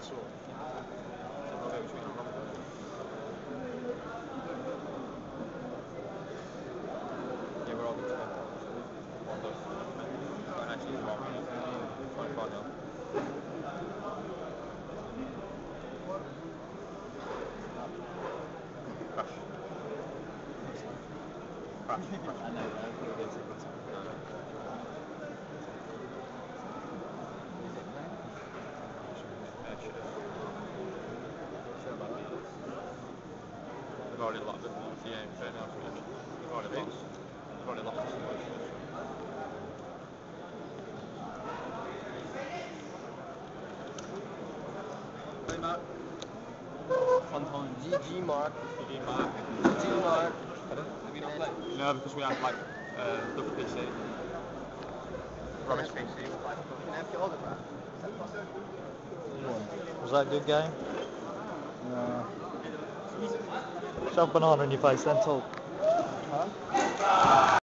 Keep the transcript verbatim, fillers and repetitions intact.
saw. Yeah, we're all good today. One of and actually it's wrong. twenty-four nil. Crash. Crash. Crash. I know, I think it is a good time. No, no. Yeah, should have. Sure about that. They've already lost it. Yeah, in fair enough. They've already lost. They've already lost the situation. Hey, Mark. Fun time. G G Mark. G G Mark. G G Mark. Have you not played? No, because we had like uh, double P C. Rubbish P C. Was that a good game? No. Shove banana in your face then, talk. Huh?